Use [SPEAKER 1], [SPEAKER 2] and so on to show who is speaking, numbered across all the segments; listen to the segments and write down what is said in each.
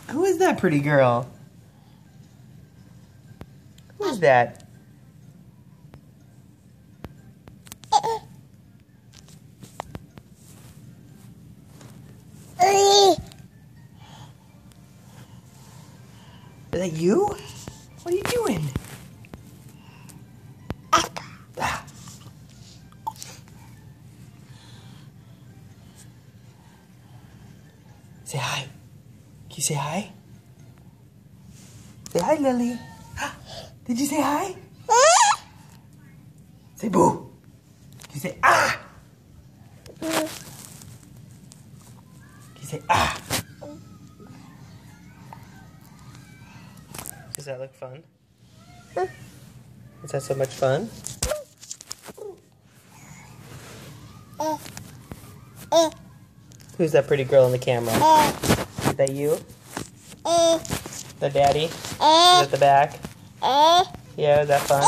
[SPEAKER 1] Who is that pretty girl? Who is that? Is that you? What are you doing? Say hi. Can you say hi? Say hi, Lily. Did you say hi? Say boo. Can you say ah? Can you say ah? Does that look fun? Is that so much fun? Who's that pretty girl in the camera? Is that you? The daddy? Is at the back? Yeah, is that fun?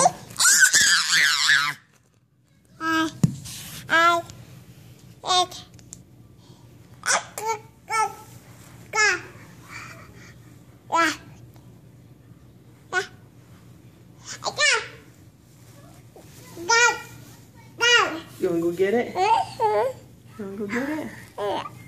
[SPEAKER 1] You wanna go get it? You wanna go get it?